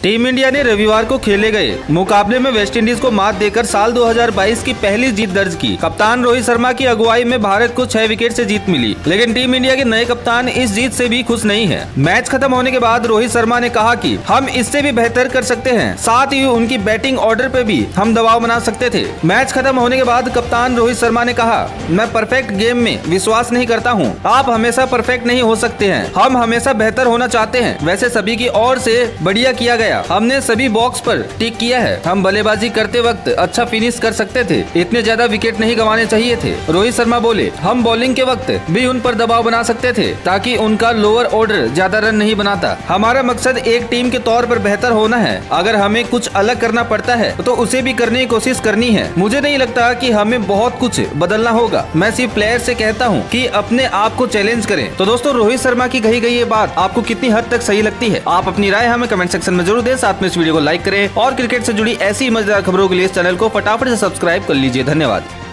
Team India ने रविवार को खेले गए मुकाबले में वेस्टइंडीज को मात देकर साल 2022 की पहली जीत दर्ज की। कप्तान रोहित शर्मा की अगुवाई में भारत को 6 विकेट से जीत मिली, लेकिन टीम इंडिया के नए कप्तान इस जीत से भी खुश नहीं है। मैच खत्म होने के बाद रोहित शर्मा ने कहा कि हम इससे भी बेहतर कर सकते हैं, साथ ही उनकी बैटिंग ऑर्डर पे भी हम दबाव बना सकते थे। मैच खत्म होने के बाद कप्तान रोहित शर्मा ने कहा, मैं परफेक्ट गेम में विश्वास नहीं करता हूँ। आप हमेशा परफेक्ट नहीं हो सकते हैं, हम हमेशा बेहतर होना चाहते हैं। वैसे सभी की ओर से बढ़िया किया गया, हमने सभी बॉक्स पर टिक किया है। हम बल्लेबाजी करते वक्त अच्छा फिनिश कर सकते थे, इतने ज्यादा विकेट नहीं गंवाने चाहिए थे। रोहित शर्मा बोले, हम बॉलिंग के वक्त भी उन पर दबाव बना सकते थे ताकि उनका लोअर ऑर्डर ज्यादा रन नहीं बनाता। हमारा मकसद एक टीम के तौर पर बेहतर होना है। अगर हमें कुछ अलग करना पड़ता है तो उसे भी करने की कोशिश करनी है। मुझे नहीं लगता कि हमें बहुत कुछ बदलना होगा। मैं सिर्फ प्लेयर से कहता हूँ कि अपने आप को चैलेंज करें। तो दोस्तों, रोहित शर्मा की कही गई ये बात आपको कितनी हद तक सही लगती है? आप अपनी राय हमें कमेंट सेक्शन में जरूर दें। साथ में इस वीडियो को लाइक करें और क्रिकेट से जुड़ी ऐसी मजेदार खबरों के लिए इस चैनल को फटाफट से सब्सक्राइब कर लीजिए। धन्यवाद।